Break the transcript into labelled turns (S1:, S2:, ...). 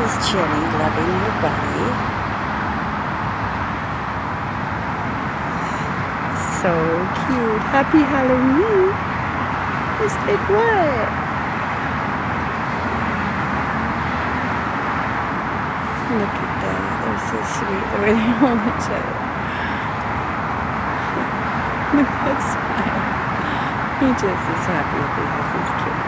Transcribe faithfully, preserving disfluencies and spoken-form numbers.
S1: is Jenny loving your buddy. So cute. Happy Halloween. It's like what? Look at that. They're so sweet the way they hold each other. Look at that smile. He just is happy if he has his kid.